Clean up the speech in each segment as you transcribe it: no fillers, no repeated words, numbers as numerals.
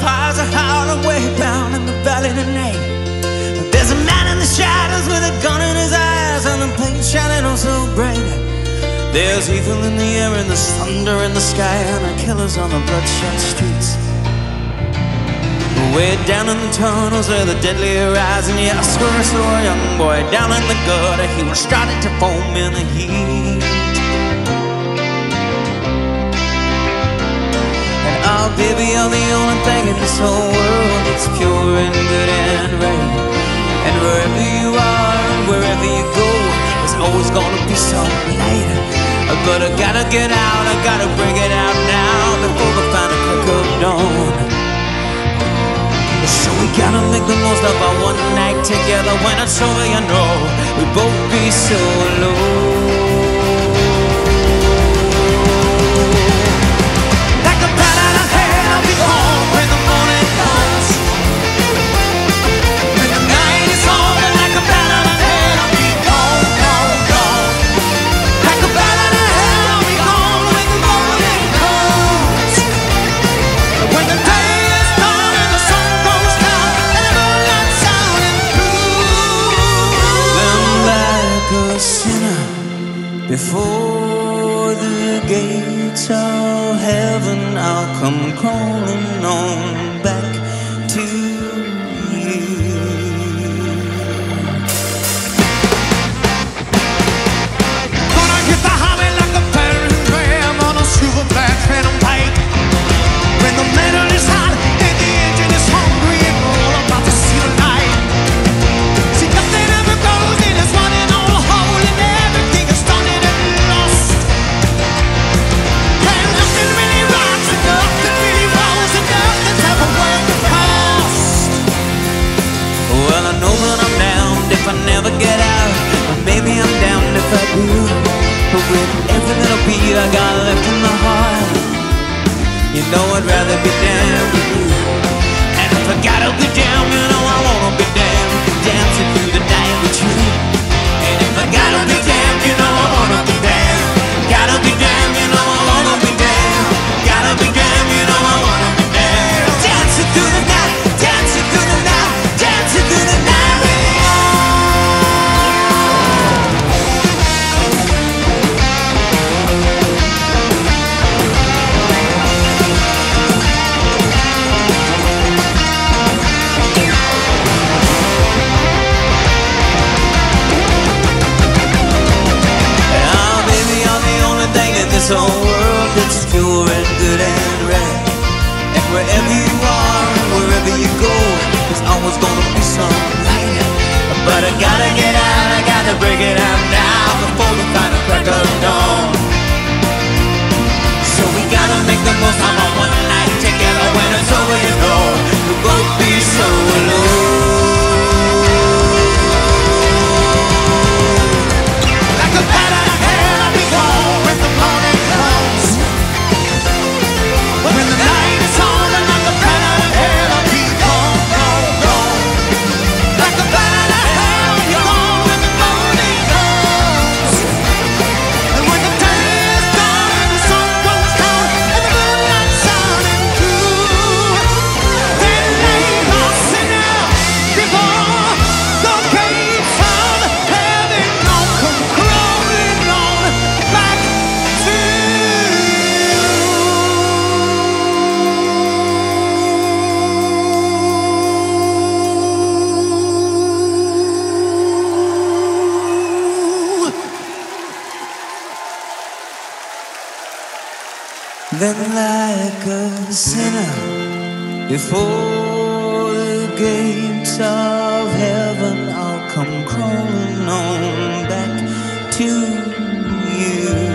fires are howling way down in the valley tonight. There's a man in the shadows with a gun in his eyes and the paint shining oh so bright. There's evil in the air and there's thunder in the sky and the killers on the bloodshot streets. Way down in the tunnels where the deadly rise, and yes, I saw a young boy down in the gutter. He was starting to foam in the heat. And oh baby, you're the only thing in this whole world that's pure and good and right. And wherever you are and wherever you go, there's always gonna be some light. But I gotta get out, I gotta bring it out now before the final crack of dawn. So we gotta make the most of our one night together. When it's over, you know, we'll both be so alone. Like a bat out of hell, I'll be home when the morning comes. When the night is over, like a bat out of hell, I'll be gone, gone, gone. Like a bat out of hell, I'll be gone when the morning comes. When the day is done and the sun goes down and the moonlight shining through. Then like a sinner before the gates of heaven, I'll come crawling on back to you. Gonna get the highway like a battering ram on a silver black phantom bike. When the metal is hot and the engine is hungry and we're all about to see the light. See, nothing ever goes in, it's running on a hole and everything is stunning and lost. And nothing really rocks and nothing really rolls and nothing's ever worth the cost. Well, I know that I'm damned if I never get out, but maybe I'm damned if I do. But with every little beat I got left in my heart, you know I'd rather be damned with you. And if I gotta be damned, you know I wanna be damned, dancing through the night with you. And if I gotta be damned, you know I wanna be damned. Gotta be damned, you know I wanna be damned. Gotta be damned, you know I wanna be damned. Dancing through the night, dancing through the night, dancing through the night with you. This whole world that's pure and good and right. And wherever you are and wherever you go, there's always gonna be some light. But I gotta get out, I gotta break it out now before the final crack of dawn. So we gotta make the most of our one night together. When it's over, you know, we'll both be so alone. Like a bat out of hell, I'll be gone when the morning comes. When the night is on and like a bat out of hell, I'll be gone, gone, gone. Like a bat out of hell, I'll be gone when the morning comes. And when the day is done and the sun goes down and the moonlight shining through, then lay my sinner before the gates of heaven. I'll come crawling on back to you. Then like a sinner before the gates of heaven, I'll come crawling on back to you.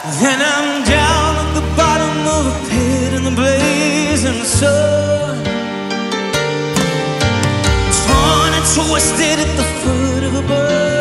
Then I'm down at the bottom of a pit in the blazing sun, torn and twisted at the foot of a bird.